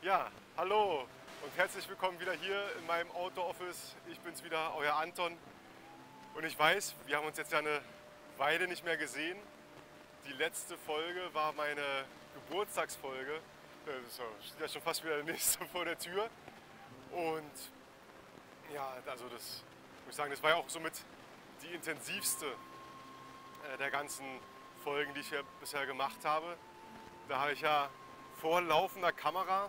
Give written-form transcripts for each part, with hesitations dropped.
Ja, hallo und herzlich willkommen wieder hier in meinem Auto-Office. Ich bin's wieder, euer Anton. Und ich weiß, wir haben uns jetzt ja eine Weile nicht mehr gesehen. Die letzte Folge war meine Geburtstagsfolge. Das steht ja schon fast wieder der nächste vor der Tür. Und ja, also das muss ich sagen, das war ja auch somit die intensivste der ganzen Folgen, die ich hier bisher gemacht habe. Da habe ich ja vor laufender Kamera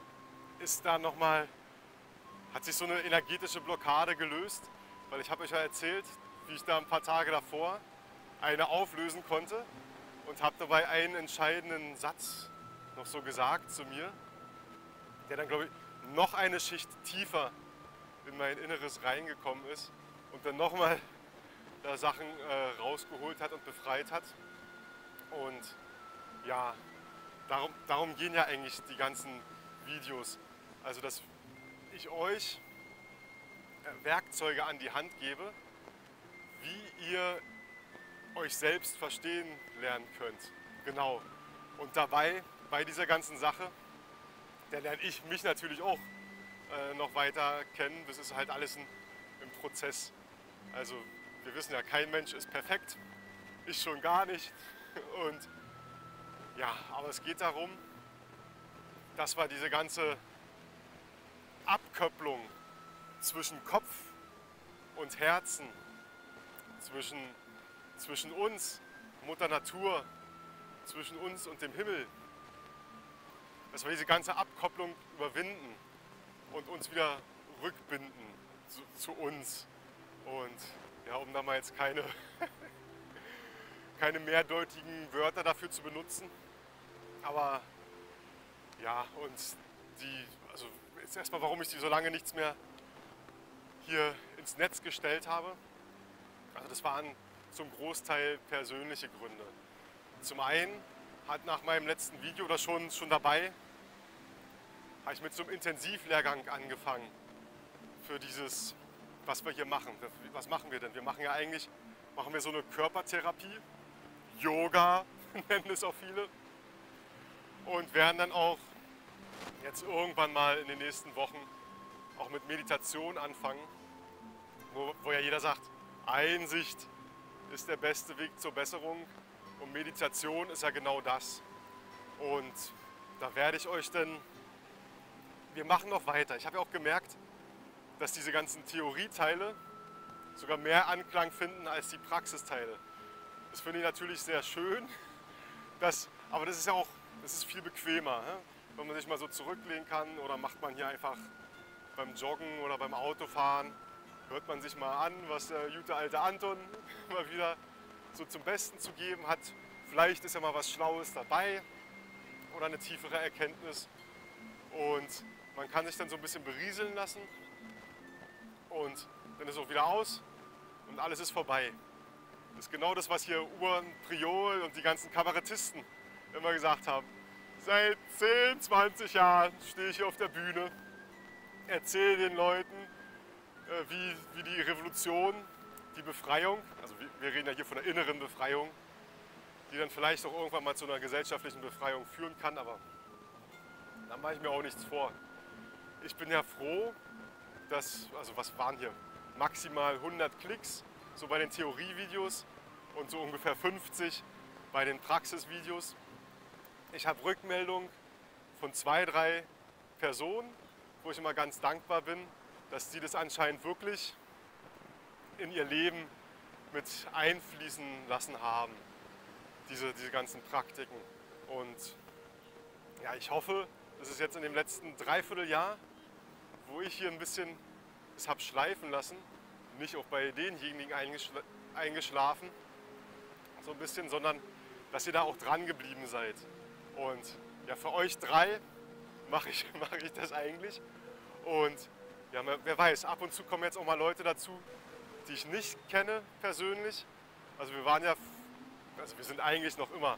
hat sich so eine energetische Blockade gelöst, weil ich habe euch ja erzählt, wie ich da ein paar Tage davor eine auflösen konnte und habe dabei einen entscheidenden Satz noch so gesagt zu mir, der dann, glaube ich, noch eine Schicht tiefer in mein Inneres reingekommen ist und dann nochmal da Sachen rausgeholt hat und befreit hat. Und ja, darum gehen ja eigentlich die ganzen Videos. Also, dass ich euch Werkzeuge an die Hand gebe, wie ihr euch selbst verstehen lernen könnt. Genau. Und dabei, bei dieser ganzen Sache, da lerne ich mich natürlich auch noch weiter kennen. Das ist halt alles im Prozess. Also, wir wissen ja, kein Mensch ist perfekt. Ich schon gar nicht. Und ja, aber es geht darum, dass wir diese ganze Abkopplung zwischen Kopf und Herzen, zwischen uns, Mutter Natur, zwischen uns und dem Himmel, dass wir diese ganze Abkopplung überwinden und uns wieder rückbinden zu uns. Und ja, um da mal jetzt keine mehrdeutigen Wörter dafür zu benutzen, aber ja, und also jetzt erstmal, warum ich so lange nichts mehr hier ins Netz gestellt habe. Also das waren zum Großteil persönliche Gründe. Zum einen hat nach meinem letzten Video oder schon dabei, habe ich mit so einem Intensivlehrgang angefangen für dieses, was wir hier machen. Was machen wir denn? Machen wir so eine Körpertherapie, Yoga nennen es auch viele, und werden dann auch jetzt irgendwann mal in den nächsten Wochen auch mit Meditation anfangen, wo ja jeder sagt, Einsicht ist der beste Weg zur Besserung und Meditation ist ja genau das. Und da werde ich euch wir machen noch weiter. Ich habe ja auch gemerkt, dass diese ganzen Theorieteile sogar mehr Anklang finden als die Praxisteile. Das finde ich natürlich sehr schön, aber das ist viel bequemer, wenn man sich mal so zurücklehnen kann, oder macht man hier einfach beim Joggen oder beim Autofahren, hört man sich mal an, was der gute alte Anton mal wieder so zum Besten zu geben hat. Vielleicht ist ja mal was Schlaues dabei oder eine tiefere Erkenntnis, und man kann sich dann so ein bisschen berieseln lassen und dann ist es auch wieder aus und alles ist vorbei. Das ist genau das, was hier Urban Priol und die ganzen Kabarettisten immer gesagt haben. Seit 10, 20 Jahren stehe ich hier auf der Bühne, erzähle den Leuten, wie die Revolution, die Befreiung, also wir reden ja hier von der inneren Befreiung, die dann vielleicht auch irgendwann mal zu einer gesellschaftlichen Befreiung führen kann, aber da mache ich mir auch nichts vor. Ich bin ja froh, also was waren hier, maximal 100 Klicks, so bei den Theorievideos und so ungefähr 50 bei den Praxisvideos. Ich habe Rückmeldung von 2, 3 Personen, wo ich immer ganz dankbar bin, dass die das anscheinend wirklich in ihr Leben mit einfließen lassen haben, diese ganzen Praktiken. Und ja, ich hoffe, dass es jetzt in dem letzten Dreivierteljahr, wo ich hier ein bisschen es habe schleifen lassen, nicht auch bei denjenigen eingeschlafen, so ein bisschen, sondern dass ihr da auch dran geblieben seid. Und ja, für euch 3 mache ich das eigentlich. Und ja, wer weiß, ab und zu kommen jetzt auch mal Leute dazu, die ich nicht kenne persönlich. Also wir sind eigentlich noch immer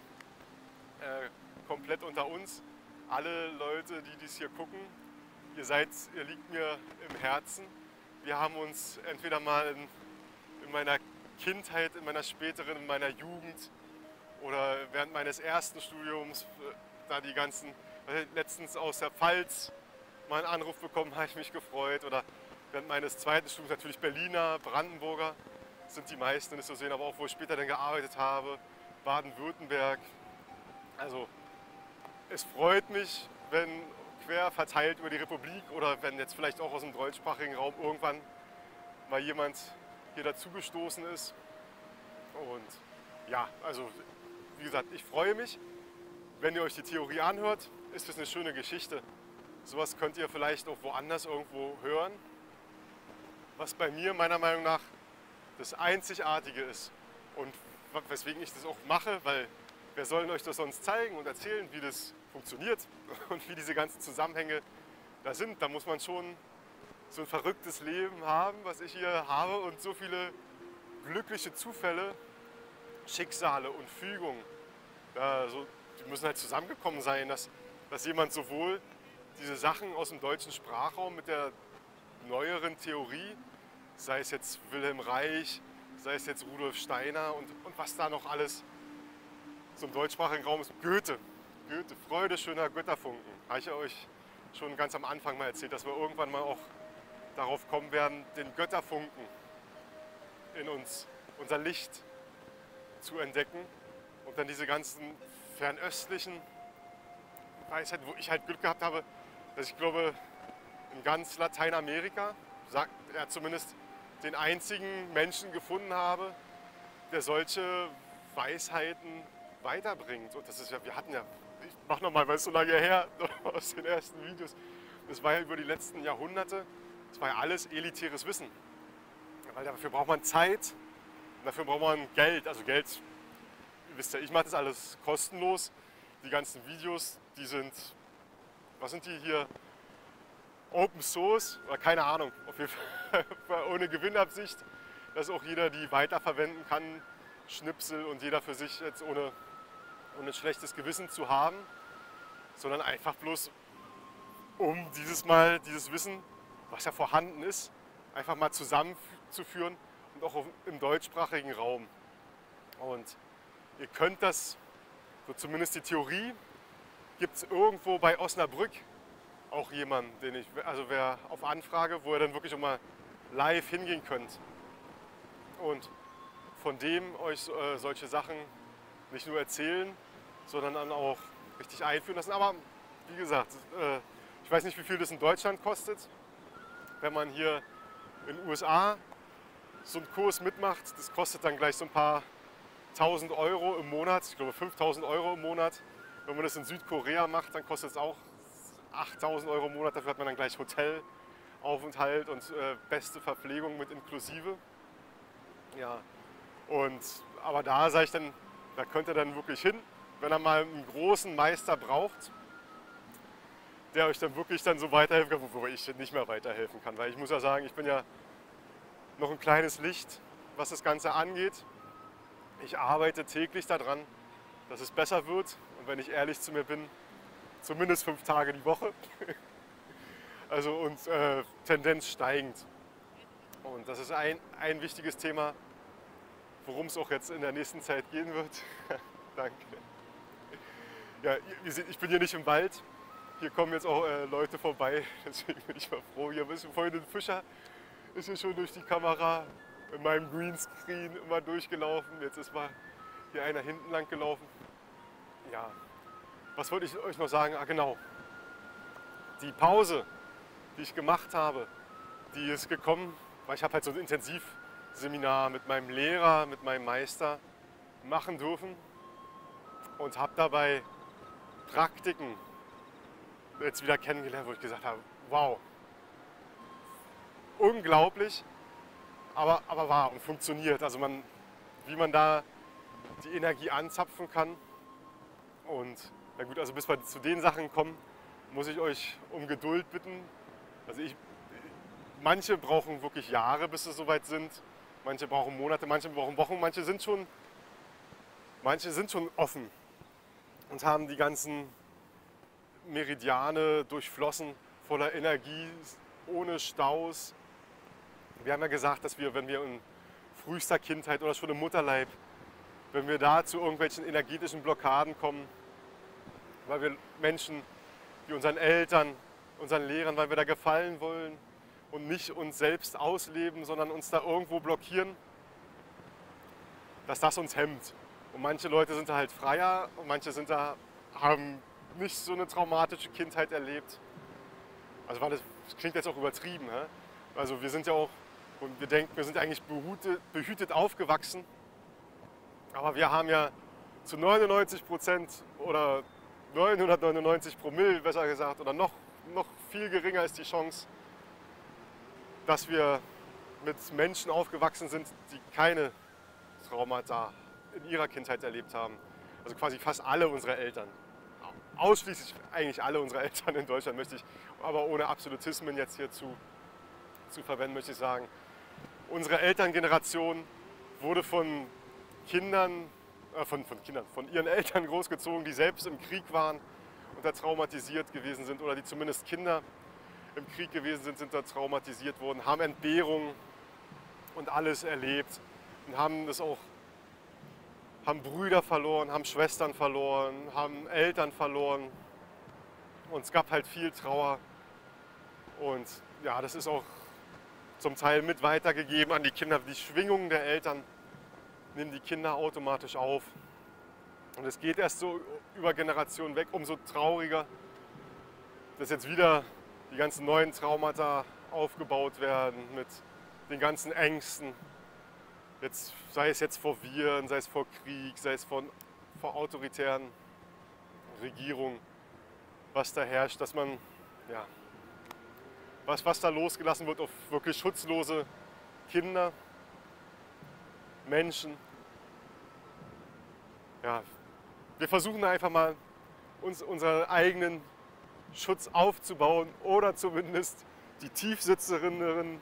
komplett unter uns. Alle Leute, die dies hier gucken, ihr liegt mir im Herzen. Wir haben uns entweder mal in meiner Kindheit, in meiner Jugend oder während meines ersten Studiums da die ganzen Letztens aus der Pfalz mal einen Anruf bekommen, habe ich mich gefreut. Oder während meines zweiten Studiums natürlich Berliner, Brandenburger sind die meisten nicht so sehen, aber auch wo ich später dann gearbeitet habe, Baden-Württemberg. Also es freut mich, wenn quer verteilt über die Republik oder wenn jetzt vielleicht auch aus dem deutschsprachigen Raum irgendwann mal jemand hier dazugestoßen ist. Und ja, also wie gesagt, ich freue mich, wenn ihr euch die Theorie anhört, ist es eine schöne Geschichte. Sowas könnt ihr vielleicht auch woanders irgendwo hören. Was bei mir meiner Meinung nach das Einzigartige ist und weswegen ich das auch mache, weil wer soll denn euch das sonst zeigen und erzählen, wie das funktioniert und wie diese ganzen Zusammenhänge da sind. Da muss man schon so ein verrücktes Leben haben, was ich hier habe und so viele glückliche Zufälle, Schicksale und Fügungen. Die müssen halt zusammengekommen sein, dass jemand sowohl diese Sachen aus dem deutschen Sprachraum mit der neueren Theorie, sei es jetzt Wilhelm Reich, sei es jetzt Rudolf Steiner und was da noch alles so im deutschsprachigen Raum ist. Goethe, Freude schöner Götterfunken. Habe ich euch schon ganz am Anfang mal erzählt, dass wir irgendwann mal auch darauf kommen werden, den Götterfunken in uns, unser Licht zu entdecken und dann diese ganzen fernöstlichen Weisheiten, wo ich halt Glück gehabt habe, dass ich glaube, in ganz Lateinamerika, sagt er zumindest, den einzigen Menschen gefunden habe, der solche Weisheiten weiterbringt. Und das ist ja, wir hatten ja, ich mach nochmal, weil es so lange her aus den ersten Videos, das war ja über die letzten Jahrhunderte, das war ja alles elitäres Wissen. Weil dafür braucht man Zeit, und dafür braucht man Geld. Also Geld, ihr wisst ja, ich mache das alles kostenlos. Die ganzen Videos, die sind, was sind die hier? Open Source oder keine Ahnung, auf jeden Fall ohne Gewinnabsicht, dass auch jeder die weiterverwenden kann, Schnipsel und jeder für sich jetzt ohne ein schlechtes Gewissen zu haben, sondern einfach bloß um dieses Wissen, was ja vorhanden ist, einfach mal zusammenzuführen und auch im deutschsprachigen Raum. Und ihr könnt das, so zumindest die Theorie, gibt es irgendwo bei Osnabrück auch jemanden, also wer auf Anfrage, wo ihr dann wirklich auch mal live hingehen könnt und von dem euch solche Sachen nicht nur erzählen, sondern dann auch richtig einführen lassen. Aber wie gesagt, ich weiß nicht, wie viel das in Deutschland kostet, wenn man hier in den USA so einen Kurs mitmacht. Das kostet dann gleich so ein paar 1.000 Euro im Monat, ich glaube 5.000 Euro im Monat. Wenn man das in Südkorea macht, dann kostet es auch 8.000 Euro im Monat, dafür hat man dann gleich Hotelaufenthalt und beste Verpflegung mit inklusive. Ja. Aber da sage ich dann, da könnt ihr dann wirklich hin, wenn ihr mal einen großen Meister braucht, der euch dann wirklich dann so weiterhelfen kann, wo ich nicht mehr weiterhelfen kann. Weil ich muss ja sagen, ich bin ja noch ein kleines Licht, was das Ganze angeht. Ich arbeite täglich daran, dass es besser wird und wenn ich ehrlich zu mir bin, zumindest 5 Tage die Woche. Also und Tendenz steigend. Und das ist ein wichtiges Thema, worum es auch jetzt in der nächsten Zeit gehen wird. Danke. Ja, ihr seht, ich bin hier nicht im Wald. Hier kommen jetzt auch Leute vorbei, deswegen bin ich mal froh. Hier ist vorhin ein Fischer, ist hier schon durch die Kamera in meinem Greenscreen immer durchgelaufen. Jetzt ist mal hier einer hinten lang gelaufen. Ja, was wollte ich euch noch sagen? Ah, genau. Die Pause, die ich gemacht habe, die ist gekommen, weil ich habe halt so ein Intensivseminar mit meinem Lehrer, mit meinem Meister machen dürfen und habe dabei Praktiken jetzt wieder kennengelernt, wo ich gesagt habe, wow, unglaublich, aber wahr und funktioniert. Also wie man da die Energie anzapfen kann. Und na gut, also bis wir zu den Sachen kommen, muss ich euch um Geduld bitten. Also manche brauchen wirklich Jahre, bis sie soweit sind. Manche brauchen Monate, manche brauchen Wochen, manche sind schon offen und haben die ganzen Meridiane durchflossen, voller Energie, ohne Staus. Wir haben ja gesagt, dass wir, wenn wir in frühester Kindheit oder schon im Mutterleib, wenn wir da zu irgendwelchen energetischen Blockaden kommen, weil wir Menschen wie unseren Eltern, unseren Lehrern, weil wir da gefallen wollen und nicht uns selbst ausleben, sondern uns da irgendwo blockieren, dass das uns hemmt. Und manche Leute sind da halt freier und manche sind da, haben nicht so eine traumatische Kindheit erlebt. Also das klingt jetzt auch übertrieben. Hä? Also wir sind ja auch, und wir denken, wir sind eigentlich behütet aufgewachsen. Aber wir haben ja zu 99% oder 999 Promille, besser gesagt, oder noch viel geringer ist die Chance, dass wir mit Menschen aufgewachsen sind, die keine Traumata in ihrer Kindheit erlebt haben. Also quasi fast alle unsere Eltern. Ausschließlich eigentlich alle unsere Eltern in Deutschland, möchte ich, aber ohne Absolutismen jetzt hier zu verwenden, möchte ich sagen. Unsere Elterngeneration wurde von ihren Eltern großgezogen, die selbst im Krieg waren und da traumatisiert gewesen sind oder die zumindest Kinder im Krieg gewesen sind da traumatisiert worden, haben Entbehrungen und alles erlebt und haben Brüder verloren, haben Schwestern verloren, haben Eltern verloren und es gab halt viel Trauer und ja, das ist auch zum Teil mit weitergegeben an die Kinder. Die Schwingungen der Eltern nehmen die Kinder automatisch auf und es geht erst so über Generationen weg, umso trauriger, dass jetzt wieder die ganzen neuen Traumata aufgebaut werden mit den ganzen Ängsten. Jetzt, sei es jetzt vor Viren, sei es vor Krieg, sei es vor autoritären Regierungen, was da herrscht, dass man, ja, was da losgelassen wird auf wirklich schutzlose Kinder, Menschen. Ja, wir versuchen einfach mal, unseren eigenen Schutz aufzubauen oder zumindest die tiefsitzenderen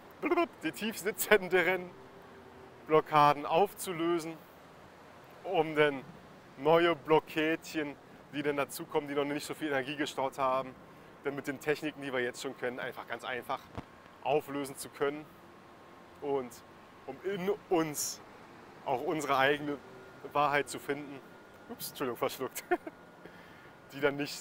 Blockaden aufzulösen, um dann neue Blockädchen, die dann dazukommen, die noch nicht so viel Energie gestaut haben, dann mit den Techniken, die wir jetzt schon können, einfach ganz einfach auflösen zu können und um in uns auch unsere eigene Wahrheit zu finden, ups, Entschuldigung, verschluckt, die dann nicht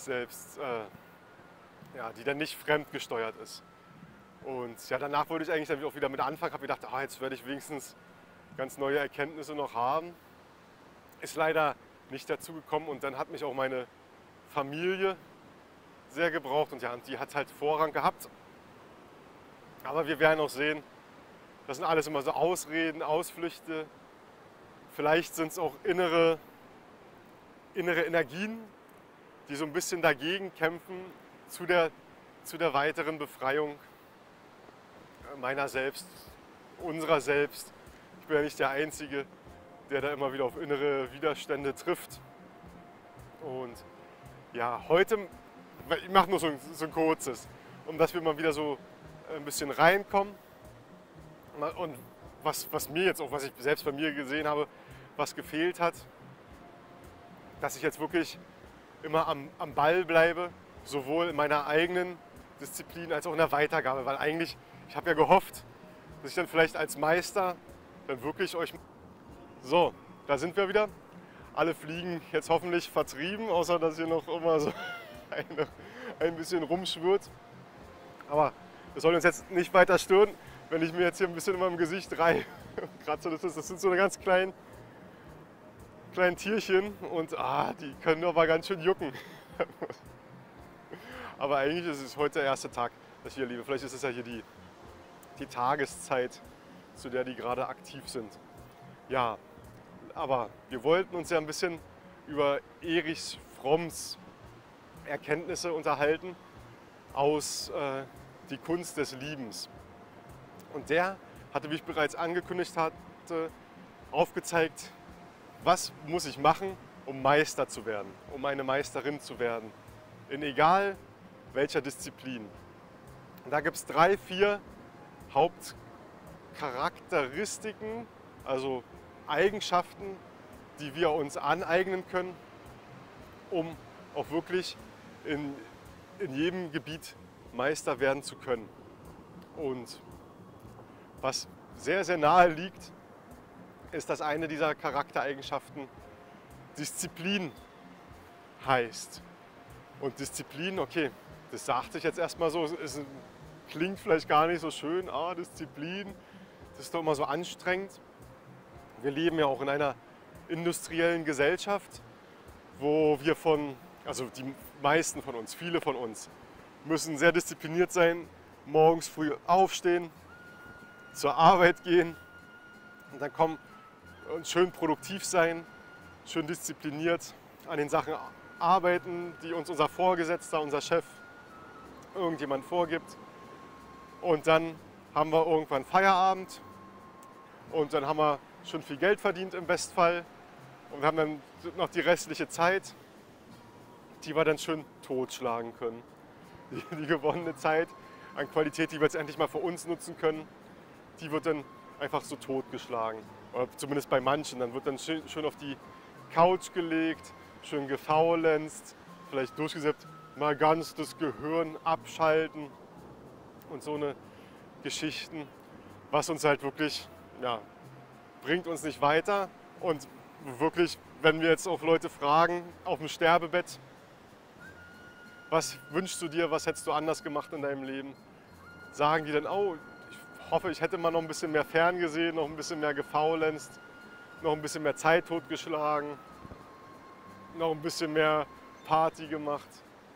die dann nicht fremdgesteuert ist. Und ja, danach wollte ich eigentlich dann auch wieder mit anfangen, habe gedacht, jetzt werde ich wenigstens ganz neue Erkenntnisse noch haben. Ist leider nicht dazu gekommen und dann hat mich auch meine Familie sehr gebraucht und ja, die hat halt Vorrang gehabt. Aber wir werden auch sehen, das sind alles immer so Ausreden, Ausflüchte. Vielleicht sind es auch innere Energien, die so ein bisschen dagegen kämpfen zu der weiteren Befreiung meiner selbst, unserer selbst. Ich bin ja nicht der Einzige, der da immer wieder auf innere Widerstände trifft. Und ja, heute, ich mache nur so ein kurzes, um dass wir mal wieder so ein bisschen reinkommen. Und was mir jetzt auch, was ich selbst bei mir gesehen habe, was gefehlt hat, dass ich jetzt wirklich immer am Ball bleibe, sowohl in meiner eigenen Disziplin als auch in der Weitergabe. Weil eigentlich, ich habe ja gehofft, dass ich dann vielleicht als Meister dann wirklich euch... So, da sind wir wieder. Alle Fliegen jetzt hoffentlich vertrieben, außer dass hier noch immer so ein bisschen rumschwirrt. Aber das soll uns jetzt nicht weiter stören, wenn ich mir jetzt hier ein bisschen in meinem Gesicht kratze. Das sind so eine ganz kleinen Tierchen und die können aber ganz schön jucken. Aber eigentlich ist es heute der erste Tag, dass ich hier lebe. Vielleicht ist es ja hier die Tageszeit, zu der die gerade aktiv sind. Ja, aber wir wollten uns ja ein bisschen über Erich Fromms Erkenntnisse unterhalten aus Die Kunst des Liebens. Und der hatte, wie ich bereits angekündigt hatte, aufgezeigt, was muss ich machen, um Meister zu werden, um eine Meisterin zu werden, in egal welcher Disziplin. Und da gibt es 3, 4 Hauptcharakteristiken, also Eigenschaften, die wir uns aneignen können, um auch wirklich in jedem Gebiet Meister werden zu können. Und was sehr, sehr nahe liegt, ist, dass eine dieser Charaktereigenschaften Disziplin heißt. Und Disziplin, okay, Das sagt sich jetzt erstmal so, es klingt vielleicht gar nicht so schön, Disziplin, das ist doch immer so anstrengend. Wir leben ja auch in einer industriellen Gesellschaft, wo wir also die meisten von uns, viele von uns, müssen sehr diszipliniert sein, morgens früh aufstehen, zur Arbeit gehen und dann kommen und schön produktiv sein, schön diszipliniert an den Sachen arbeiten, die uns unser Vorgesetzter, unser Chef, irgendjemand vorgibt. Und dann haben wir irgendwann Feierabend und dann haben wir schon viel Geld verdient im Bestfall und haben dann noch die restliche Zeit, die wir dann schön totschlagen können. Die gewonnene Zeit an Qualität, die wir jetzt endlich mal für uns nutzen können, die wird dann einfach so totgeschlagen. Oder zumindest bei manchen. Dann wird dann schön auf die Couch gelegt, schön gefaulenzt, vielleicht durchgesäppt, mal ganz das Gehirn abschalten und so eine Geschichten, was uns halt wirklich, ja, bringt uns nicht weiter. Und wirklich, wenn wir jetzt auch Leute fragen, auf dem Sterbebett, was wünschst du dir, was hättest du anders gemacht in deinem Leben, sagen die dann, oh, ich hoffe, ich hätte mal noch ein bisschen mehr ferngesehen, noch ein bisschen mehr gefaulenzt, noch ein bisschen mehr Zeit totgeschlagen, noch ein bisschen mehr Party gemacht.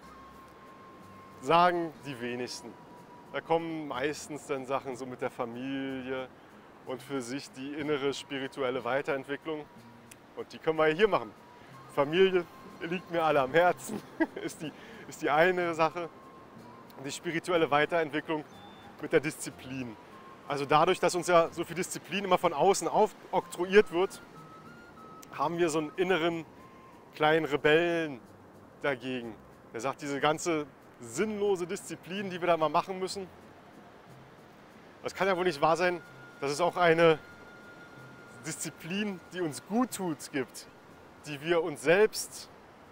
Sagen die wenigsten. Da kommen meistens dann Sachen so mit der Familie und für sich die innere spirituelle Weiterentwicklung. Und die können wir hier machen. Familie liegt mir alle am Herzen, ist die eine Sache. Und die spirituelle Weiterentwicklung mit der Disziplin. Also dadurch, dass uns ja so viel Disziplin immer von außen oktroyiert wird, haben wir so einen inneren kleinen Rebellen dagegen. Der sagt, diese ganze sinnlose Disziplin, die wir da mal machen müssen, das kann ja wohl nicht wahr sein, dass es auch eine Disziplin, die uns gut tut, gibt, die wir uns selbst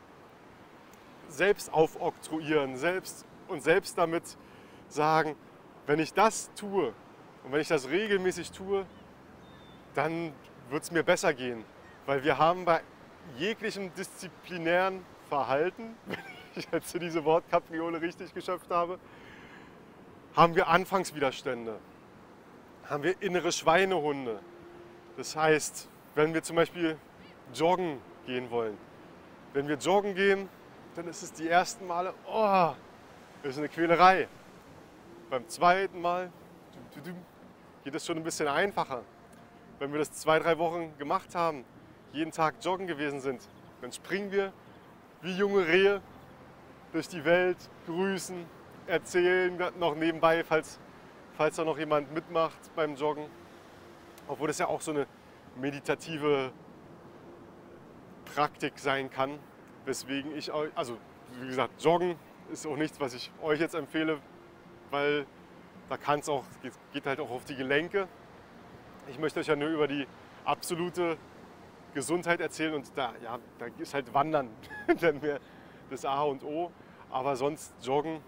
aufoktroyieren, und selbst damit sagen, wenn ich das tue und wenn ich das regelmäßig tue, dann wird es mir besser gehen. Weil wir haben bei jeglichem disziplinären Verhalten, wenn ich jetzt diese Wortkapriole richtig geschöpft habe, haben wir Anfangswiderstände, haben wir innere Schweinehunde. Das heißt, wenn wir zum Beispiel joggen gehen wollen, wenn wir joggen gehen, dann ist es die ersten Male, das ist eine Quälerei. Beim zweiten Mal geht es schon ein bisschen einfacher. Wenn wir das 2-3 Wochen gemacht haben, jeden Tag joggen gewesen sind, dann springen wir wie junge Rehe durch die Welt, grüßen, erzählen noch nebenbei, falls da noch jemand mitmacht beim Joggen. Obwohl das ja auch so eine meditative Praktik sein kann, weswegen ich, also wie gesagt, Joggen ist auch nichts, was ich euch jetzt empfehle, weil da geht halt auch auf die Gelenke. Ich möchte euch ja nur über die absolute Gesundheit erzählen und da ist halt Wandern dann mehr das A und O. Aber sonst Joggen,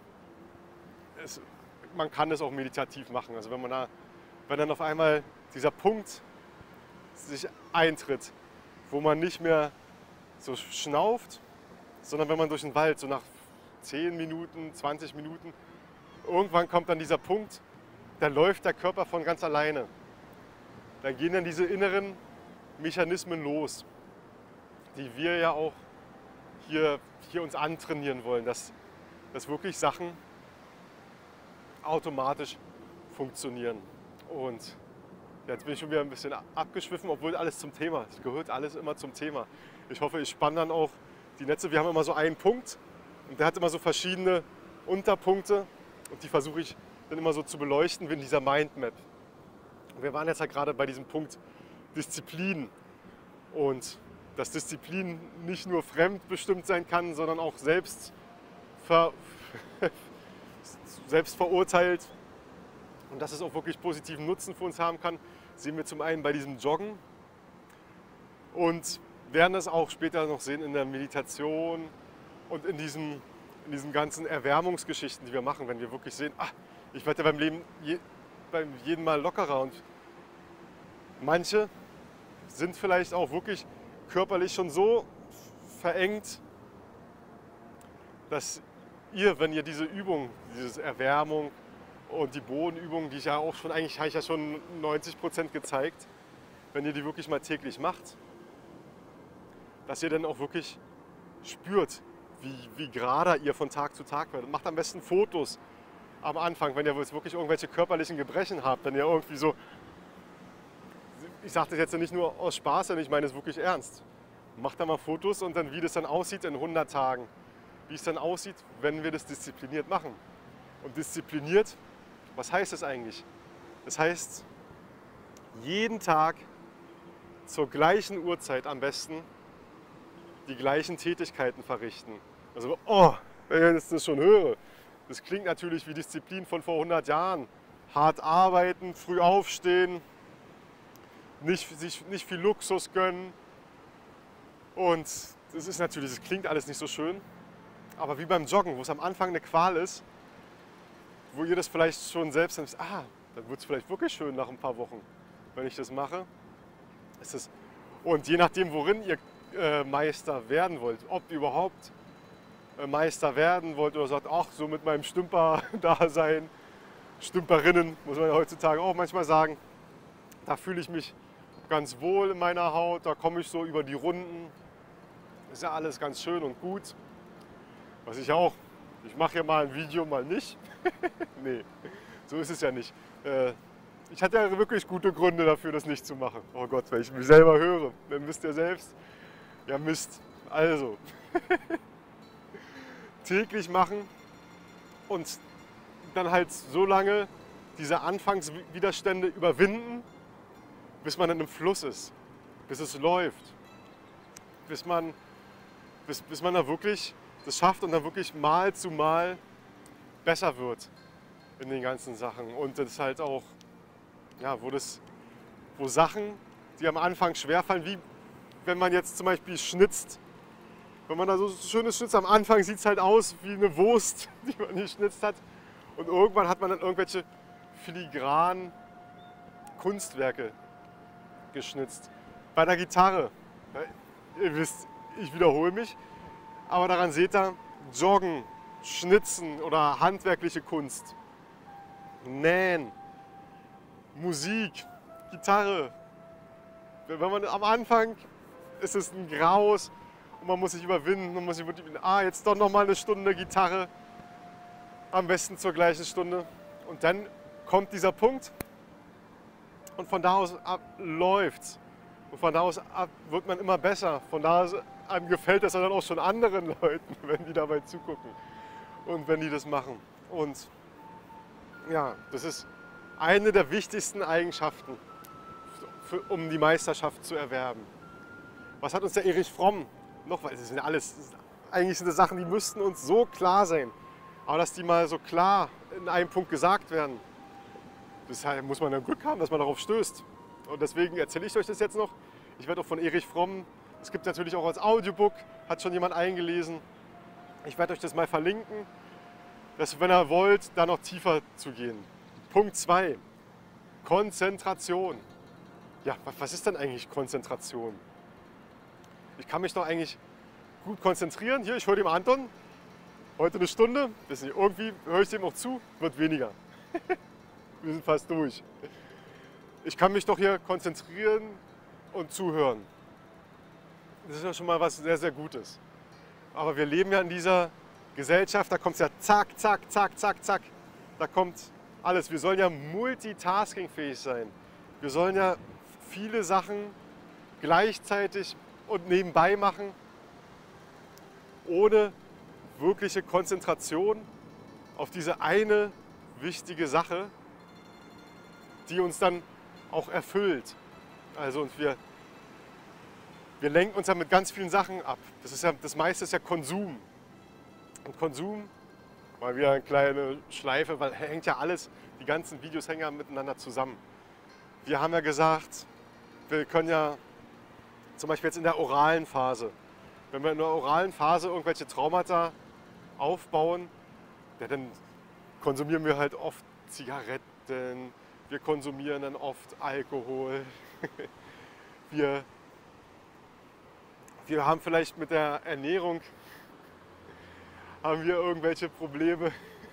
man kann das auch meditativ machen. Also wenn dann auf einmal dieser Punkt sich eintritt, wo man nicht mehr so schnauft, sondern wenn man durch den Wald so nach 10 Minuten, 20 Minuten, irgendwann kommt dann dieser Punkt, da läuft der Körper von ganz alleine. Da gehen dann diese inneren Mechanismen los, die wir ja auch hier uns antrainieren wollen, dass wirklich Sachen automatisch funktionieren. Und jetzt bin ich schon wieder ein bisschen abgeschwiffen, obwohl alles zum Thema, es gehört alles immer zum Thema. Ich hoffe, ich spanne dann auch die Netze. Wir haben immer so einen Punkt und der hat immer so verschiedene Unterpunkte und die versuche ich dann immer so zu beleuchten wie in dieser Mindmap. Und wir waren jetzt ja gerade bei diesem Punkt Disziplin und dass Disziplin nicht nur fremdbestimmt sein kann, sondern auch selbst verurteilt und dass es auch wirklich positiven Nutzen für uns haben kann, sehen wir zum einen bei diesem Joggen und werden das auch später noch sehen in der Meditation und in diesen ganzen Erwärmungsgeschichten, die wir machen, wenn wir wirklich sehen, ich werde ja beim Leben beim jedem Mal lockerer und manche sind vielleicht auch wirklich körperlich schon so verengt, dass wenn ihr diese Übung, diese Erwärmung und die Bodenübungen, die ich ja auch schon, eigentlich habe ich ja schon 90% gezeigt, wenn ihr die wirklich mal täglich macht, dass ihr dann auch wirklich spürt, wie gerader ihr von Tag zu Tag werdet. Macht am besten Fotos am Anfang, wenn ihr wirklich irgendwelche körperlichen Gebrechen habt, wenn ihr irgendwie so, ich sage das jetzt nicht nur aus Spaß, sondern ich meine es wirklich ernst. Macht da mal Fotos und dann, wie das dann aussieht in 100 Tagen. Wie es dann aussieht, wenn wir das diszipliniert machen. Und diszipliniert, was heißt das eigentlich? Das heißt, jeden Tag zur gleichen Uhrzeit am besten die gleichen Tätigkeiten verrichten. Also, oh, wenn ich das schon höre, das klingt natürlich wie Disziplin von vor 100 Jahren. Hart arbeiten, früh aufstehen, sich nicht viel Luxus gönnen. Und das ist natürlich, das klingt alles nicht so schön. Aber wie beim Joggen, wo es am Anfang eine Qual ist, wo ihr das vielleicht schon selbst dann wisst, dann wird es vielleicht wirklich schön nach ein paar Wochen, wenn ich das mache. Und je nachdem, worin ihr Meister werden wollt, ob ihr überhaupt Meister werden wollt oder sagt, ach, so mit meinem Stümper-Dasein, Stümperinnen, muss man ja heutzutage auch manchmal sagen, da fühle ich mich ganz wohl in meiner Haut, da komme ich so über die Runden, ist ja alles ganz schön und gut. Was ich auch, ich mache ja mal ein Video, mal nicht. Nee, so ist es ja nicht. Ich hatte ja wirklich gute Gründe dafür, das nicht zu machen. Oh Gott, wenn ich mich selber höre, dann wisst ihr selbst, ja Mist. Also, täglich machen und dann halt so lange diese Anfangswiderstände überwinden, bis man dann im Fluss ist, bis es läuft, bis man da wirklich das schafft und dann wirklich Mal zu Mal besser wird in den ganzen Sachen. Und das ist halt auch, ja, wo Sachen, die am Anfang schwerfallen, wie wenn man jetzt zum Beispiel schnitzt. Wenn man da so schönes schnitzt, am Anfang sieht es halt aus wie eine Wurst, die man geschnitzt hat. Und irgendwann hat man dann irgendwelche filigranen Kunstwerke geschnitzt. Bei der Gitarre, ihr wisst, ich wiederhole mich, aber daran seht ihr, Joggen, Schnitzen oder handwerkliche Kunst, Nähen, Musik, Gitarre. Wenn man am Anfang ist es ein Graus und man muss sich überwinden und muss sich jetzt doch noch mal eine Stunde Gitarre, am besten zur gleichen Stunde. Und dann kommt dieser Punkt und von da aus ab läuft's. Und von da aus ab wird man immer besser. Von da aus an gefällt das dann auch schon anderen Leuten, wenn die dabei zugucken und wenn die das machen. Und ja, das ist eine der wichtigsten Eigenschaften, um die Meisterschaft zu erwerben. Was hat uns der Erich Fromm noch? Weil das sind ja eigentlich sind das Sachen, die müssten uns so klar sein. Aber dass die mal so klar in einem Punkt gesagt werden, das muss man dann Glück haben, dass man darauf stößt. Und deswegen erzähle ich euch das jetzt noch. Ich werde auch von Erich Fromm, es gibt natürlich auch als Audiobook, hat schon jemand eingelesen. Ich werde euch das mal verlinken, dass, wenn ihr wollt, da noch tiefer zu gehen. Punkt 2, Konzentration. Ja, was ist denn eigentlich Konzentration? Ich kann mich doch eigentlich gut konzentrieren. Hier, ich höre dem Anton heute eine Stunde. Wissen Sie, irgendwie höre ich dem auch zu, wird weniger. Wir sind fast durch. Ich kann mich doch hier konzentrieren und zuhören. Das ist ja schon mal was sehr, sehr Gutes. Aber wir leben ja in dieser Gesellschaft, da kommt es ja zack, zack, zack, zack, zack. Da kommt alles. Wir sollen ja multitaskingfähig sein. Wir sollen ja viele Sachen gleichzeitig und nebenbei machen, ohne wirkliche Konzentration auf diese eine wichtige Sache, die uns dann auch erfüllt. Also und wir lenken uns ja mit ganz vielen Sachen ab. Das meiste ist ja Konsum. Und Konsum, mal wieder eine kleine Schleife, weil hängt ja alles, die ganzen Videos hängen ja miteinander zusammen. Wir haben ja gesagt, wir können ja zum Beispiel jetzt in der oralen Phase, wenn wir in der oralen Phase irgendwelche Traumata aufbauen, ja, dann konsumieren wir halt oft Zigaretten, wir konsumieren dann oft Alkohol, wir haben vielleicht mit der Ernährung haben wir irgendwelche Probleme.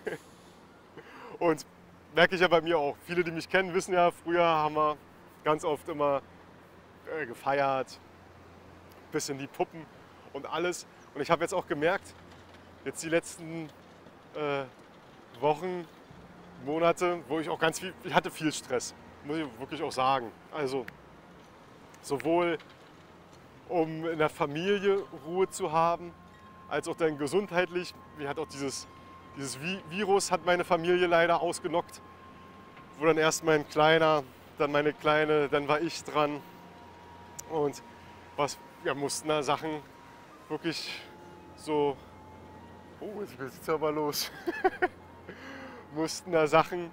Und merke ich ja bei mir auch. Viele, die mich kennen, wissen ja, früher haben wir ganz oft immer gefeiert, bisschen die Puppen und alles. Und ich habe jetzt auch gemerkt, jetzt die letzten Wochen, Monate, wo ich auch ich hatte viel Stress, muss ich wirklich auch sagen. Also sowohl um in der Familie Ruhe zu haben, als auch dann gesundheitlich. Mir hat auch dieses Virus hat meine Familie leider ausgenockt, wo dann erst mein Kleiner, dann meine Kleine, dann war ich dran. Und mussten da Sachen wirklich so, oh, jetzt geht's aber los, mussten da Sachen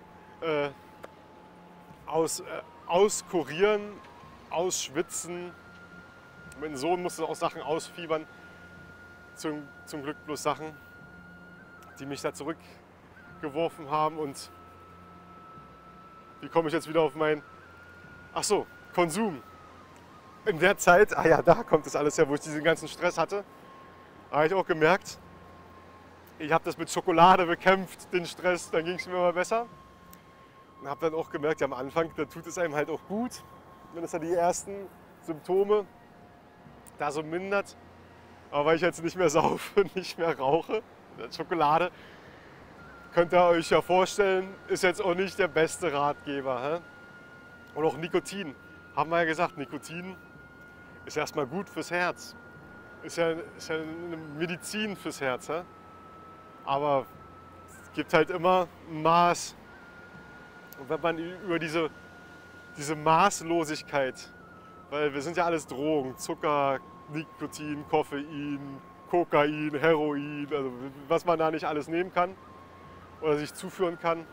auskurieren, ausschwitzen. Mein Sohn musste auch Sachen ausfiebern. Zum Glück bloß Sachen, die mich da zurückgeworfen haben. Und wie komme ich jetzt wieder auf Konsum. In der Zeit, da kommt das alles her, wo ich diesen ganzen Stress hatte, habe ich auch gemerkt, ich habe das mit Schokolade bekämpft, den Stress, dann ging es mir mal besser. Und habe dann auch gemerkt, ja, am Anfang, da tut es einem halt auch gut, wenn es da die ersten Symptome da so mindert. Aber weil ich jetzt nicht mehr saufe, nicht mehr rauche, Schokolade, könnt ihr euch ja vorstellen, ist jetzt auch nicht der beste Ratgeber. Hä? Und auch Nikotin, haben wir ja gesagt, Nikotin ist erstmal gut fürs Herz. Ist ja eine Medizin fürs Herz. Hä? Aber es gibt halt immer ein Maß. Und wenn man über diese Maßlosigkeit, weil wir sind ja alles Drogen, Zucker, Nikotin, Koffein, Kokain, Heroin, also was man da nicht alles nehmen kann oder sich zuführen kann,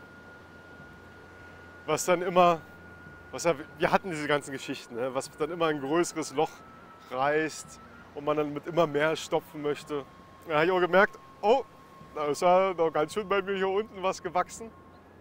wir hatten diese ganzen Geschichten, ne, was dann immer ein größeres Loch reißt und man dann mit immer mehr stopfen möchte. Da habe ich auch gemerkt, oh, da ist ja noch ganz schön bei mir hier unten was gewachsen.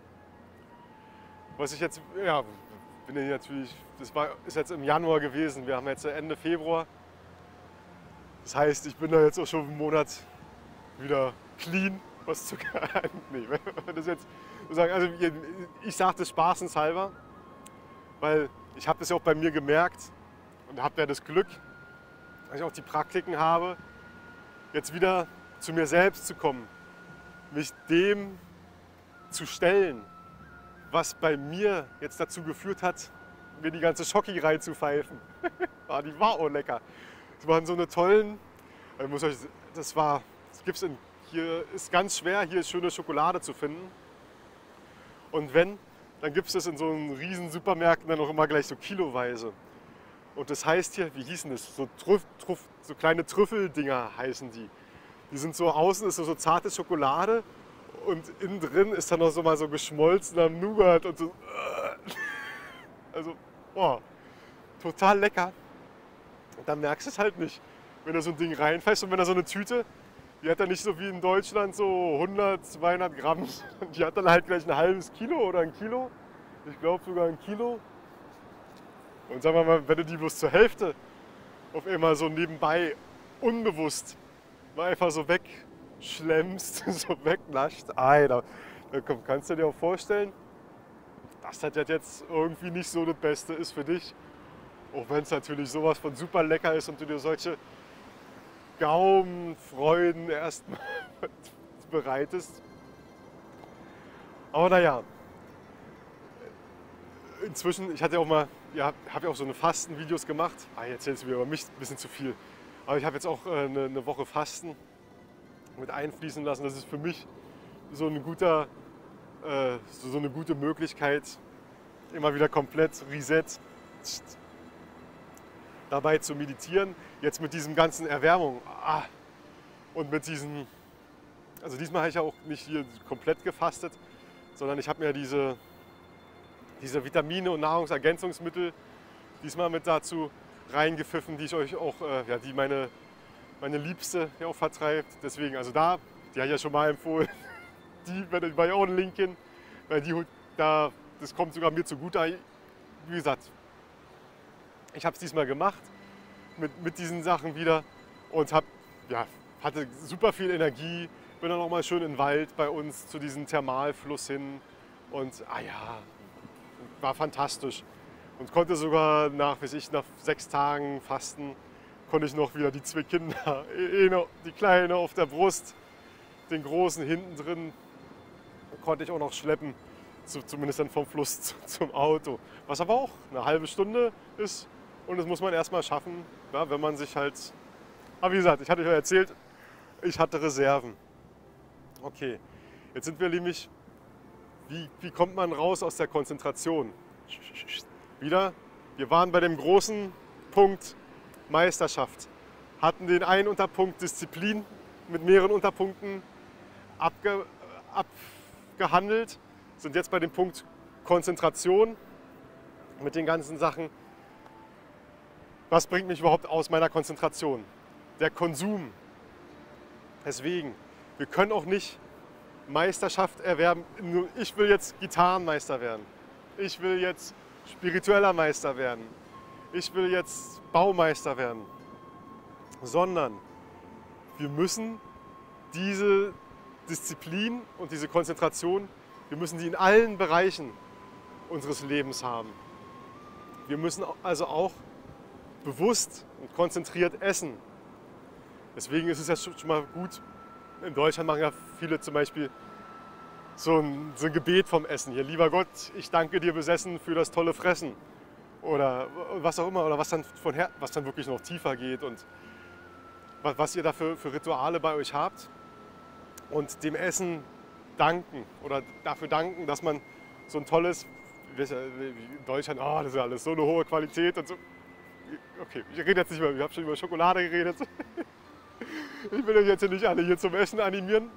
Was ich jetzt, ja, bin ja natürlich, ist jetzt im Januar gewesen, wir haben jetzt Ende Februar. Das heißt, ich bin da jetzt auch schon einen Monat wieder clean, was Zucker nee, wenn wir das jetzt so sagen, also ich sage das spaßenshalber, weil ich habe das ja auch bei mir gemerkt und habe ja das Glück, dass ich auch die Praktiken habe, jetzt wieder zu mir selbst zu kommen, mich dem zu stellen, was bei mir jetzt dazu geführt hat, mir die ganze Schoki reinzupfeifen. Die war auch lecker. Das waren so eine tollen, hier ist ganz schwer, hier ist schöne Schokolade zu finden. Und wenn, dann gibt es das in so einen riesen Supermärkten dann auch immer gleich so kiloweise. Und das heißt hier, wie hießen das? So kleine Trüffeldinger heißen die. Die sind so außen, ist so zarte Schokolade und innen drin ist dann noch so mal so geschmolzener Nougat und so. Also, oh, total lecker. Und dann merkst du es halt nicht, wenn du so ein Ding reinfällst und wenn da so eine Tüte, die hat dann nicht so wie in Deutschland so 100, 200 Gramm, die hat dann halt gleich ein halbes Kilo oder ein Kilo, ich glaube sogar ein Kilo. Und sagen wir mal, wenn du die bloß zur Hälfte auf einmal so nebenbei unbewusst mal einfach so wegschlemmst, so wegnascht, da kannst du dir auch vorstellen, dass das jetzt irgendwie nicht so das Beste ist für dich. Auch wenn es natürlich sowas von super lecker ist und du dir solche Gaumenfreuden erstmal bereitest. Aber naja, inzwischen, ich hatte ja auch mal, habe ja auch so eine Fastenvideos gemacht. Jetzt erzählst du mir über mich ein bisschen zu viel. Aber ich habe jetzt auch eine Woche Fasten mit einfließen lassen. Das ist für mich so eine gute Möglichkeit, immer wieder komplett Reset dabei zu meditieren. Jetzt mit diesem ganzen Erwärmung und mit diesen, also diesmal habe ich ja auch nicht hier komplett gefastet, sondern ich habe mir diese Vitamine und Nahrungsergänzungsmittel diesmal mit dazu reingepfiffen, die ich euch auch, die meine Liebste ja auch vertreibt. Deswegen, also die habe ich ja schon mal empfohlen, die werde ich bei auch einen Link hin, weil das kommt sogar mir zugute. Wie gesagt, ich habe es diesmal gemacht mit diesen Sachen wieder und hatte super viel Energie, Bin dann auch mal schön in den Wald bei uns zu diesem Thermalfluss hin und war fantastisch. Und konnte sogar nach 6 Tagen Fasten, konnte ich noch wieder die 2 Kinder, die Kleine auf der Brust, den Großen hinten drin, konnte ich auch noch schleppen, zumindest dann vom Fluss zum Auto. Was aber auch eine halbe Stunde ist und das muss man erstmal schaffen, ja, wenn man sich halt... Aber wie gesagt, ich hatte euch ja erzählt, ich hatte Reserven. Okay, jetzt sind wir nämlich, wie kommt man raus aus der Konzentration? Wieder, wir waren bei dem großen Punkt Meisterschaft, hatten den einen Unterpunkt Disziplin mit mehreren Unterpunkten abgehandelt, sind jetzt bei dem Punkt Konzentration mit den ganzen Sachen. Was bringt mich überhaupt aus meiner Konzentration? Der Konsum. Deswegen, wir können auch nicht Meisterschaft erwerben. Ich will jetzt Gitarrenmeister werden. Ich will jetzt spiritueller Meister werden. Ich will jetzt Baumeister werden. Sondern wir müssen diese Disziplin und diese Konzentration, wir müssen die in allen Bereichen unseres Lebens haben. Wir müssen also auch bewusst und konzentriert essen. Deswegen ist es ja schon mal gut, in Deutschland machen ja viele zum Beispiel so ein Gebet vom Essen. Hier, lieber Gott, ich danke dir besessen für das tolle Fressen. Oder was auch immer, oder was dann wirklich noch tiefer geht und was ihr da für Rituale bei euch habt. Und dem Essen danken oder dafür danken, dass man so ein tolles, in Deutschland, das ist ja alles so eine hohe Qualität und so. Okay, ich rede jetzt nicht mehr, ich habe schon über Schokolade geredet. Ich will euch jetzt nicht alle hier zum Essen animieren,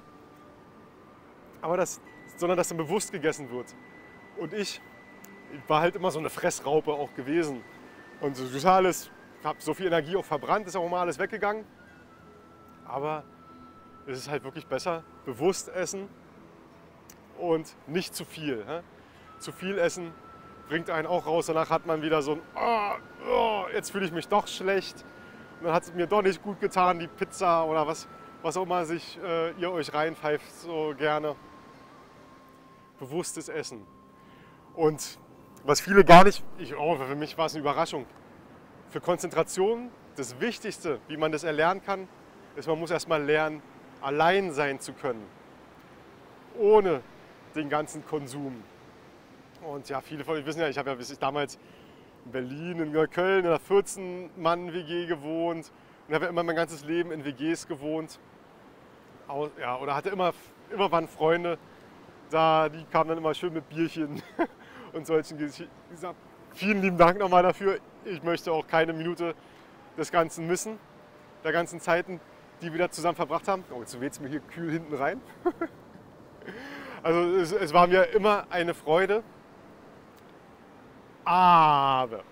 sondern dass dann bewusst gegessen wird. Und ich war halt immer so eine Fressraupe auch gewesen. Und ich habe so viel Energie auch verbrannt, ist auch mal alles weggegangen. Aber es ist halt wirklich besser, bewusst essen und nicht zu viel. Zu viel essen bringt einen auch raus, danach hat man wieder so ein, jetzt fühle ich mich doch schlecht. Und dann hat es mir doch nicht gut getan, die Pizza oder was auch immer ihr euch reinpfeift, so gerne. Bewusstes Essen. Und was viele gar nicht, für mich war es eine Überraschung. Für Konzentration, das Wichtigste, wie man das erlernen kann, ist, man muss erstmal lernen, allein sein zu können. Ohne den ganzen Konsum. Und ja, viele von euch wissen ja, ich habe ja damals in Berlin, in Köln in einer 14-Mann-WG gewohnt und habe ja immer mein ganzes Leben in WGs gewohnt. Ja, oder hatte immer waren Freunde da, die kamen dann immer schön mit Bierchen und solchen Geschichten. Vielen lieben Dank nochmal dafür. Ich möchte auch keine Minute des Ganzen missen, der ganzen Zeiten, die wir da zusammen verbracht haben. Oh, jetzt weht es mir hier kühl hinten rein. Also es war mir immer eine Freude. Aber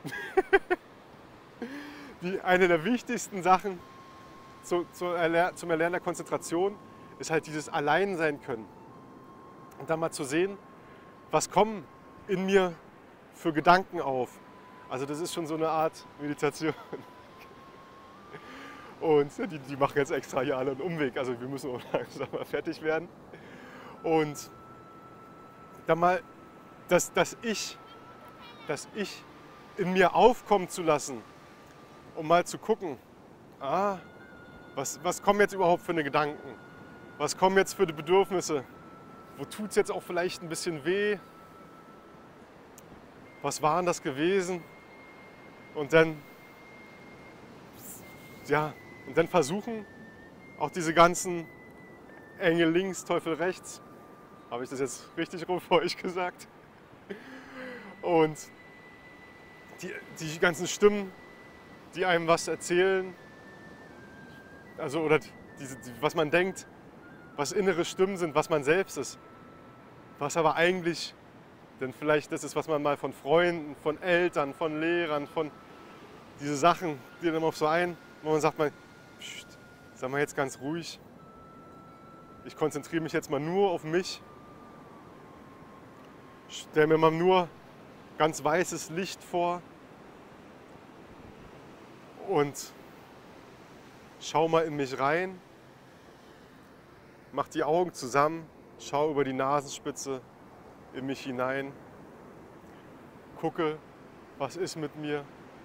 eine der wichtigsten Sachen zum Erlernen der Konzentration ist halt dieses Alleinsein können. Und dann mal zu sehen, was kommen in mir für Gedanken auf. Also das ist schon so eine Art Meditation. Und die machen jetzt extra hier alle einen Umweg. Also wir müssen auch langsam mal fertig werden. Und dann mal das Ich in mir aufkommen zu lassen, um mal zu gucken, was kommen jetzt überhaupt für eine Gedanken? Was kommen jetzt für die Bedürfnisse? Wo tut es jetzt auch vielleicht ein bisschen weh? Was waren das gewesen? Und dann versuchen, auch diese ganzen Engel links, Teufel rechts, habe ich das jetzt richtig rum vor euch gesagt? Und die ganzen Stimmen, die einem was erzählen, also oder was man denkt, was innere Stimmen sind, was man selbst ist, was aber eigentlich denn vielleicht das ist, was man mal von Freunden, von Eltern, von Lehrern, von diese Sachen, die dann auf so wo man sagt, sag mal jetzt ganz ruhig, ich konzentriere mich jetzt mal nur auf mich, stell mir mal nur ganz weißes Licht vor und schau mal in mich rein mach die Augen zusammen, schau über die Nasenspitze in mich hinein, gucke, was ist mit mir.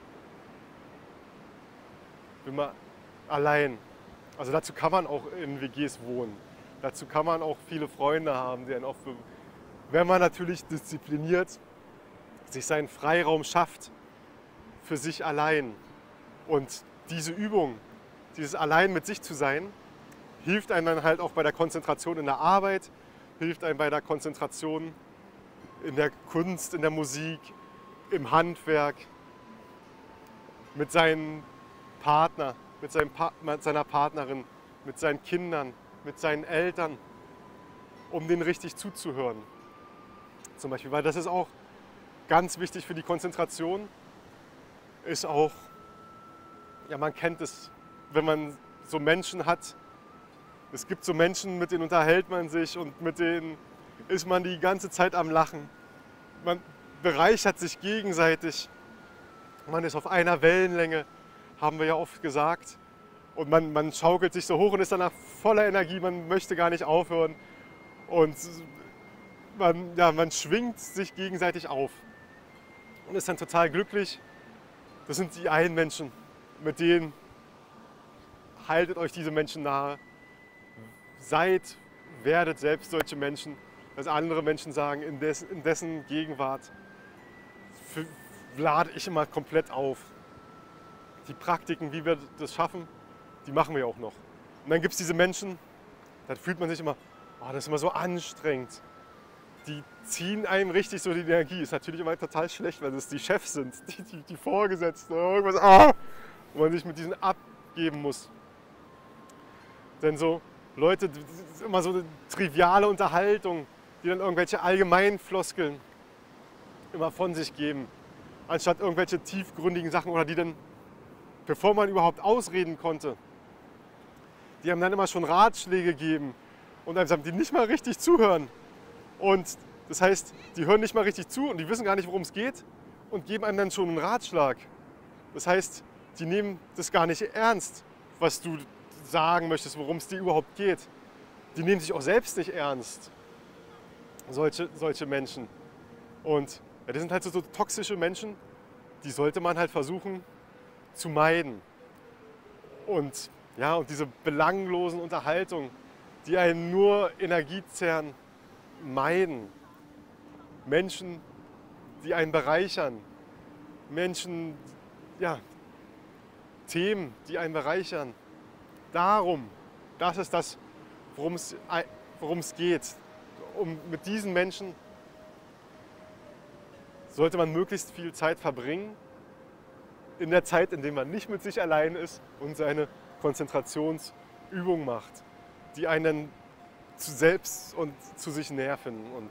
Bin mal allein. Also dazu kann man auch in WGs wohnen. Dazu kann man auch viele Freunde haben, die einen oft, wenn man natürlich diszipliniert, sich seinen Freiraum schafft für sich allein. Und diese Übung, dieses allein mit sich zu sein, hilft einem dann halt auch bei der Konzentration in der Arbeit, hilft einem bei der Konzentration in der Kunst, in der Musik, im Handwerk, mit seinem Partner, mit seiner Partnerin, mit seinen Kindern, mit seinen Eltern, um denen richtig zuzuhören. Zum Beispiel, weil das ist auch ganz wichtig für die Konzentration, ist auch, ja, man kennt es, wenn man so Menschen hat. Es gibt so Menschen, mit denen unterhält man sich und mit denen ist man die ganze Zeit am Lachen. Man bereichert sich gegenseitig. Man ist auf einer Wellenlänge, haben wir ja oft gesagt. Und man schaukelt sich so hoch und ist danach voller Energie. Man möchte gar nicht aufhören. Und man schwingt sich gegenseitig auf. Und ist dann total glücklich. Das sind die einen Menschen, mit denen haltet euch diese Menschen nahe. Werdet selbst solche Menschen, dass andere Menschen sagen, in dessen Gegenwart lade ich immer komplett auf. Die Praktiken, wie wir das schaffen, die machen wir auch noch. Und dann gibt es diese Menschen, da fühlt man sich immer, oh, das ist immer so anstrengend. Die ziehen einem richtig so die Energie. Ist natürlich immer total schlecht, weil das die Chefs sind, die Vorgesetzten oder irgendwas, wo man sich mit diesen abgeben muss. Denn so Leute, das ist immer so eine triviale Unterhaltung, die dann irgendwelche allgemeinen Floskeln immer von sich geben, anstatt irgendwelche tiefgründigen Sachen oder die dann, bevor man überhaupt ausreden konnte, die haben dann immer schon Ratschläge gegeben und einem sagen, die nicht mal richtig zuhören. Und das heißt, die hören nicht mal richtig zu und die wissen gar nicht, worum es geht und geben einem dann schon einen Ratschlag. Das heißt, die nehmen das gar nicht ernst, was du sagen möchtest, worum es dir überhaupt geht. Die nehmen sich auch selbst nicht ernst, solche Menschen. Und ja, das sind halt so toxische Menschen, die sollte man halt versuchen zu meiden. Und, ja, und diese belanglosen Unterhaltungen, die einen nur Energie zehren, meiden. Menschen, die einen bereichern. Menschen, ja, Themen, die einen bereichern. Das ist das, worum es geht. Mit diesen Menschen sollte man möglichst viel Zeit verbringen, in der Zeit, in der man nicht mit sich allein ist und seine Konzentrationsübung macht, die einen zu selbst und zu sich näher finden und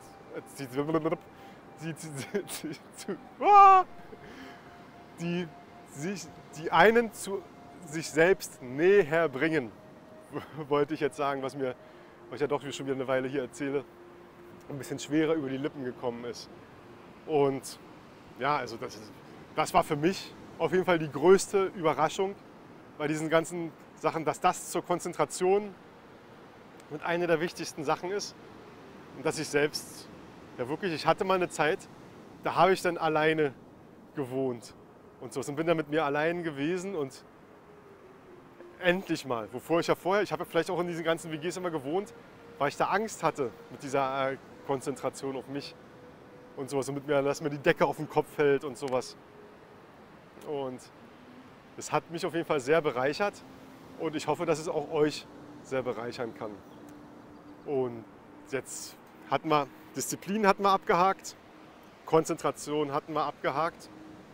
die einen zu sich selbst näher bringen, wollte ich jetzt sagen, was ich ja doch schon wieder eine Weile hier erzähle, ein bisschen schwerer über die Lippen gekommen ist. Und ja, also das war für mich auf jeden Fall die größte Überraschung bei diesen ganzen Sachen, dass das zur Konzentration mit einer der wichtigsten Sachen ist. Und dass ich selbst, ja wirklich, ich hatte mal eine Zeit, da habe ich dann alleine gewohnt und so und bin dann mit mir allein gewesen und endlich mal, wovor ich ja vorher, ich habe ja vielleicht auch in diesen ganzen WGs immer gewohnt, weil ich da Angst hatte mit dieser Konzentration auf mich und sowas und mit mir, dass mir die Decke auf den Kopf fällt und sowas. Und es hat mich auf jeden Fall sehr bereichert und ich hoffe, dass es auch euch sehr bereichern kann. Und jetzt Disziplin hatten wir abgehakt, Konzentration hatten wir abgehakt.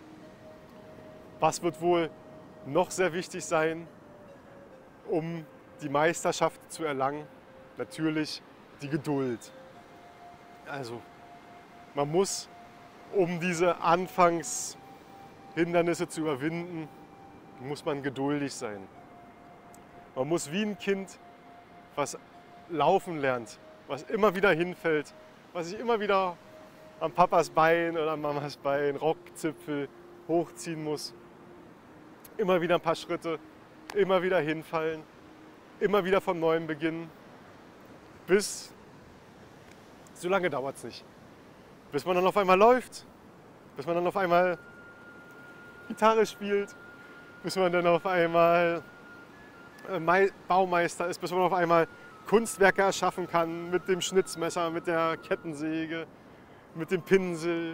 Was wird wohl noch sehr wichtig sein, um die Meisterschaft zu erlangen? Natürlich die Geduld. Also man muss, um diese Anfangshindernisse zu überwinden, muss man geduldig sein. Man muss wie ein Kind, was laufen lernt, was immer wieder hinfällt, was sich immer wieder am Papas Bein oder an Mamas Bein, Rockzipfel hochziehen muss. Immer wieder ein paar Schritte, immer wieder hinfallen, immer wieder von neuem beginnen. so lange dauert es nicht. Bis man dann auf einmal läuft, bis man dann auf einmal Gitarre spielt, bis man dann auf einmal Baumeister ist, bis man auf einmal Kunstwerke erschaffen kann mit dem Schnitzmesser, mit der Kettensäge, mit dem Pinsel,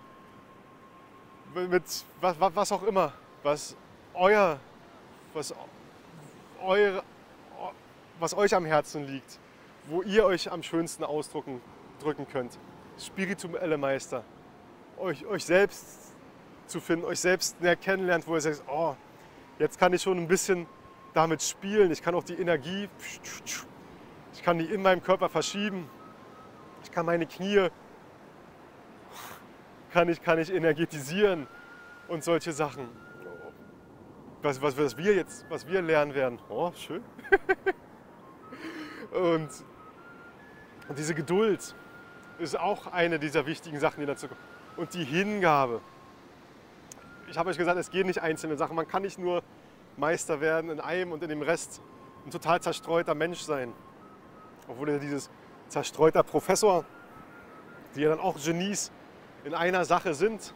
mit was auch immer, was euch am Herzen liegt, wo ihr euch am schönsten drücken könnt. Spirituelle Meister. Euch selbst zu finden, euch selbst näher kennenlernt, wo ihr sagt, oh, jetzt kann ich schon ein bisschen damit spielen. Ich kann auch die Energie, ich kann die in meinem Körper verschieben. Ich kann meine Knie, kann ich energetisieren und solche Sachen. Was wir lernen werden. Oh, schön. Und diese Geduld ist auch eine dieser wichtigen Sachen, die dazu kommen. Und die Hingabe. Ich habe euch gesagt, es gehen nicht einzelne Sachen. Man kann nicht nur Meister werden in einem und in dem Rest ein total zerstreuter Mensch sein. Obwohl ja dieses zerstreuter Professor, die ja dann auch Genies in einer Sache sind.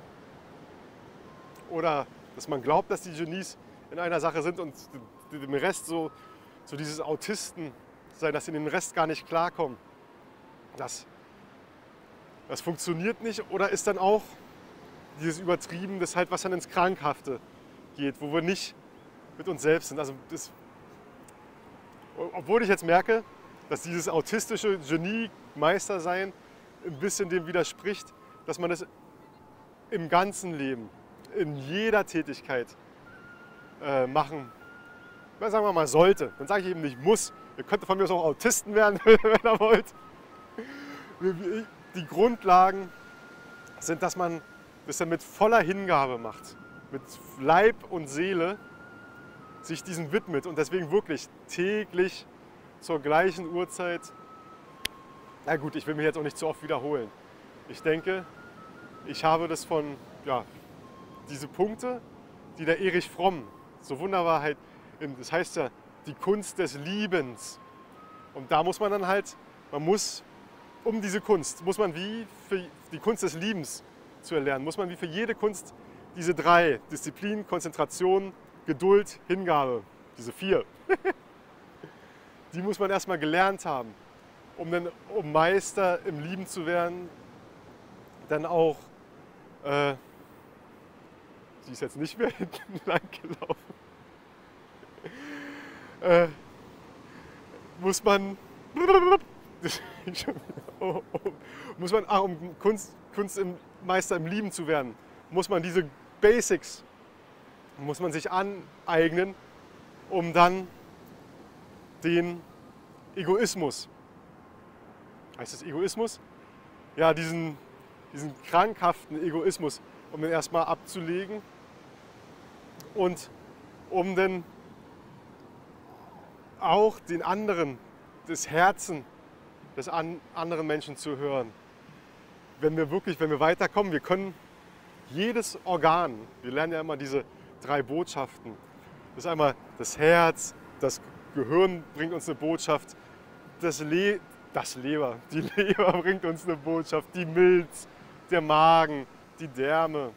Oder dass man glaubt, dass die Genies in einer Sache sind und dem Rest so dieses Autisten sein, dass sie in den Rest gar nicht klarkommen. Das funktioniert nicht oder ist dann auch dieses Übertrieben, das halt was dann ins Krankhafte geht, wo wir nicht mit uns selbst sind. Also obwohl ich jetzt merke, dass dieses autistische Genie-Meistersein ein bisschen dem widerspricht, dass man das im ganzen Leben, in jeder Tätigkeit machen, sagen wir mal, sollte. Dann sage ich eben nicht muss. Ihr könnt von mir aus auch Autisten werden, wenn ihr wollt. Die Grundlagen sind, dass man das dann mit voller Hingabe macht, mit Leib und Seele sich diesen widmet und deswegen wirklich täglich zur gleichen Uhrzeit. Na gut, ich will mich jetzt auch nicht zu oft wiederholen. Ich denke, ich habe das diese Punkte, die der Erich Fromm so wunderbar halt, das heißt ja, die Kunst des Liebens. Und da muss man dann halt, um diese Kunst, muss man wie für die Kunst des Liebens zu erlernen, muss man wie für jede Kunst diese 3, Disziplin, Konzentration, Geduld, Hingabe, diese 4, die muss man erstmal gelernt haben, um Meister im Lieben zu werden, dann auch, die ist jetzt nicht mehr hinten lang gelaufen, muss man um Kunst im Meister im Lieben zu werden, muss man diese Basics, muss man sich aneignen, um dann den Egoismus, heißt das Egoismus? Ja, diesen krankhaften Egoismus, um den erstmal abzulegen und um dann auch den anderen, das Herzen des anderen Menschen zu hören. Wenn wir weiterkommen, wir können jedes Organ, wir lernen ja immer diese 3 Botschaften. Das ist einmal das Herz, das Gehirn bringt uns eine Botschaft, die Leber bringt uns eine Botschaft, die Milz, der Magen, die Därme.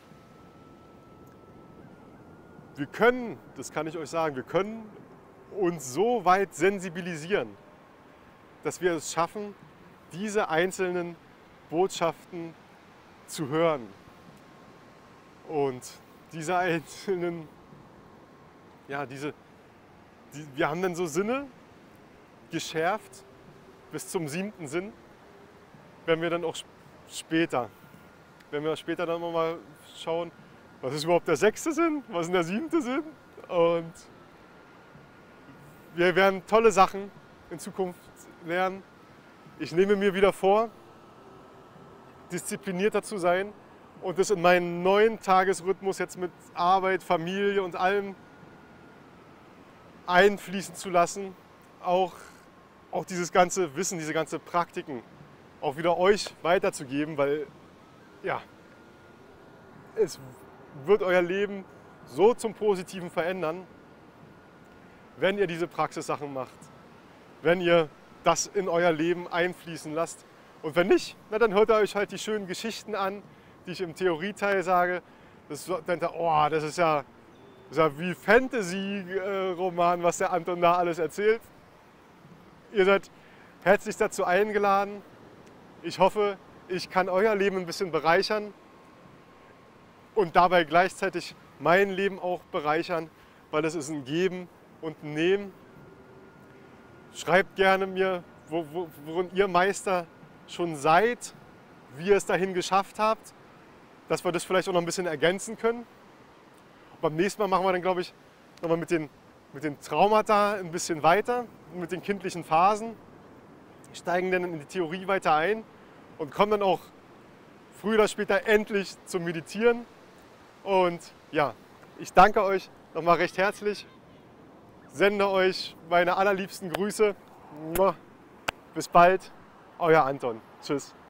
Wir können, das kann ich euch sagen, wir können uns so weit sensibilisieren, dass wir es schaffen, diese einzelnen Botschaften zu hören. Und diese einzelnen, wir haben dann so Sinne geschärft bis zum 7. Sinn, wenn wir dann auch später dann mal schauen, was ist überhaupt der 6. Sinn, was ist der 7. Sinn. Und wir werden tolle Sachen in Zukunft lernen. Ich nehme mir wieder vor, disziplinierter zu sein und das in meinen neuen Tagesrhythmus jetzt mit Arbeit, Familie und allem einfließen zu lassen. Auch dieses ganze Wissen, diese ganze Praktiken auch wieder euch weiterzugeben, weil ja, es wird euer Leben so zum Positiven verändern, wenn ihr diese Praxissachen macht. Wenn ihr das in euer Leben einfließen lasst. Und wenn nicht, na, dann hört ihr euch halt die schönen Geschichten an, die ich im Theorieteil sage. Denkt ihr, oh, das ist ja wie Fantasy-Roman, was der Anton da alles erzählt. Ihr seid herzlich dazu eingeladen. Ich hoffe, ich kann euer Leben ein bisschen bereichern und dabei gleichzeitig mein Leben auch bereichern, weil es ist ein Geben und ein Nehmen. Schreibt gerne mir, worin ihr Meister schon seid, wie ihr es dahin geschafft habt, dass wir das vielleicht auch noch ein bisschen ergänzen können. Und beim nächsten Mal machen wir dann, glaube ich, nochmal mit den Traumata ein bisschen weiter, mit den kindlichen Phasen, steigen dann in die Theorie weiter ein und kommen dann auch früher oder später endlich zum Meditieren. Und ja, ich danke euch nochmal recht herzlich, sende euch meine allerliebsten Grüße. Bis bald, euer Anton. Tschüss.